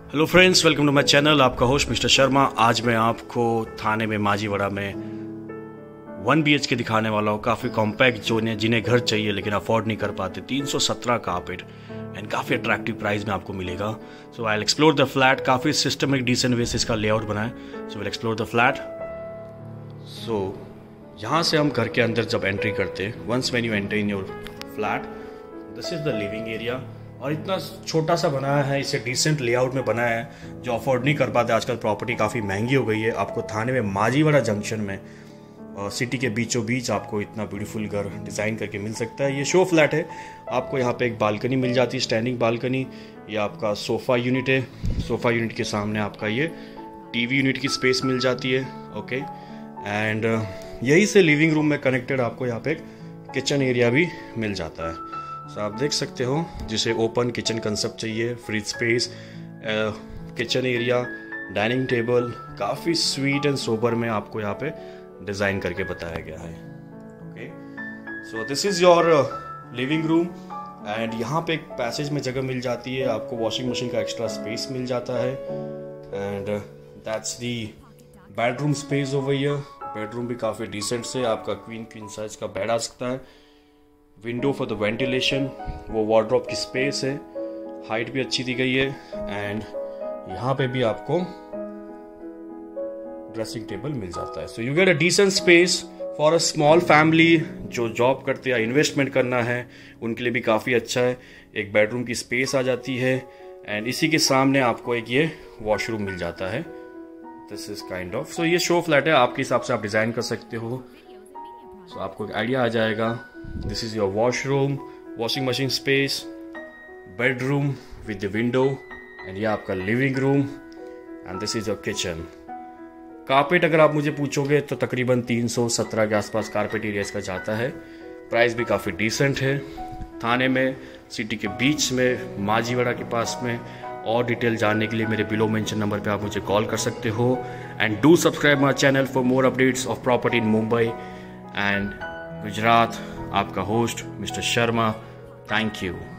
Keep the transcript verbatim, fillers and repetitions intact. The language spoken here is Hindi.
Hello friends, welcome to my channel. आपका होस्ट मिस्टर शर्मा। आज मैं आपको थाने में माजीवाड़ा में वन बी एच के दिखाने वाला हूँ। काफ़ी कॉम्पैक्ट, जो जिन्हें घर चाहिए लेकिन अफोर्ड नहीं कर पाते। तीन सौ सत्रह कारपेट एंड काफ़ी अट्रैक्टिव प्राइस में आपको मिलेगा। So I will explore the flat. काफ़ी सिस्टमिक डिसेंट वे से इसका लेआउट बना है। So will explore the flat. सो यहाँ से हम घर के अंदर जब एंट्री करते हैं, once when you enter in your flat, this is the living area. और इतना छोटा सा बनाया है, इसे डिसेंट लेआउट में बनाया है। जो अफोर्ड नहीं कर पाते, आजकल प्रॉपर्टी काफ़ी महंगी हो गई है। आपको थाने में माजीवाड़ा जंक्शन में और सिटी के बीचों बीच आपको इतना ब्यूटीफुल घर डिज़ाइन करके मिल सकता है। ये शो फ्लैट है। आपको यहाँ पे एक बालकनी मिल जाती है, स्टैंडिंग बालकनी। ये आपका सोफ़ा यूनिट है। सोफ़ा यूनिट के सामने आपका ये टीवी यूनिट की स्पेस मिल जाती है। ओके, एंड यही से लिविंग रूम में कनेक्टेड आपको यहाँ पे एक किचन एरिया भी मिल जाता है। तो आप देख सकते हो, जिसे ओपन किचन कंसेप्ट चाहिए, fridge space, kitchen area, dining table, काफ़ी स्वीट एंड सोबर में आपको यहाँ पे डिज़ाइन करके बताया गया है। Okay, so this is your living room. And यहाँ पे एक पैसेज में जगह मिल जाती है। आपको वॉशिंग मशीन का एक्स्ट्रा स्पेस मिल जाता है। And that's the bedroom space over here. Bedroom भी काफ़ी डिसेंट से आपका क्वीन क्वीन साइज का बेड आ सकता है। विंडो फॉर द वेंटिलेशन, वो वार्डरोब की स्पेस है। हाइट भी अच्छी दी गई है। एंड यहाँ पे भी आपको ड्रेसिंग टेबल मिल जाता है। So you get a decent space for a small family जो जॉब करते हैं, इन्वेस्टमेंट करना है, उनके लिए भी काफ़ी अच्छा है। एक बेडरूम की स्पेस आ जाती है। एंड इसी के सामने आपको एक ये वॉशरूम मिल जाता है। This is kind of, so ये शो फ्लैट है। आपके हिसाब से आप डिज़ाइन कर सकते हो। सो so, आपको एक आइडिया आ जाएगा। This is your washroom, washing machine space, bedroom with the window, and ये आपका living room, and this is your kitchen. Carpet अगर आप मुझे पूछोगे तो तकरीबन तीन सौ सत्रह के आसपास कारपेट एरिया इसका जाता है। प्राइस भी काफ़ी डिसेंट है। थाने में, सिटी के बीच में, माजीवाड़ा के पास में। और डिटेल जानने के लिए मेरे बिलो मेंशन नंबर पे आप मुझे कॉल कर सकते हो। And do subscribe my channel for more updates of property in Mumbai and Gujarat. आपका host mister Sharma. Thank you.